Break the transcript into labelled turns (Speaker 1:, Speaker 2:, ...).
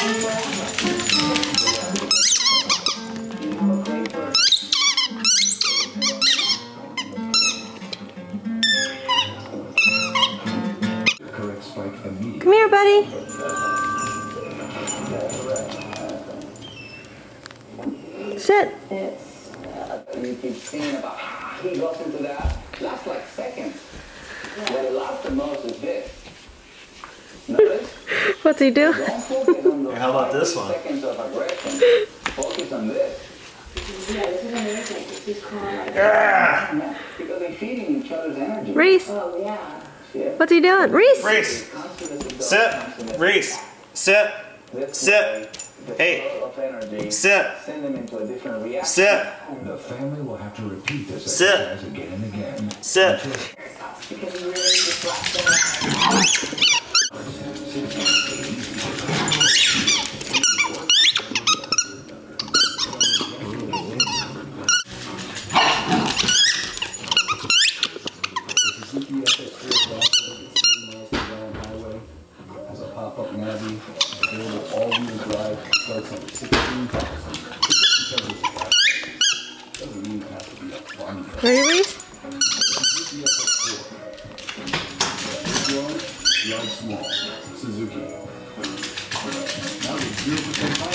Speaker 1: Come here, buddy. Sit.
Speaker 2: You keep singing about he goes into that. Lasts like seconds. What it lasts the most is this. Notice?
Speaker 1: What's he doing?
Speaker 2: Don't focus on those
Speaker 3: How about this one?
Speaker 2: seconds of aggression. Focus on this.
Speaker 4: Yeah, this is amazing. He's calm.
Speaker 2: Yeah, because they're feeding each other's energy.
Speaker 1: Reese.
Speaker 4: Oh, yeah.
Speaker 1: What's he doing? Reese.
Speaker 3: Reese, sit. Reese, sit. Sit. Hey, sit.
Speaker 2: Send them into a different reaction.
Speaker 3: Sit.
Speaker 5: The family will have to repeat this
Speaker 3: Sit.
Speaker 5: exercise again and again.
Speaker 3: Sit.
Speaker 2: Because he really disrupts them.
Speaker 5: Has a pop-up Navi, available all-wheel drive, starts under $16,000. Doesn't mean it has to be a fun car.
Speaker 1: Ready, Reese?
Speaker 5: Large, small, Suzuki. Now with 0%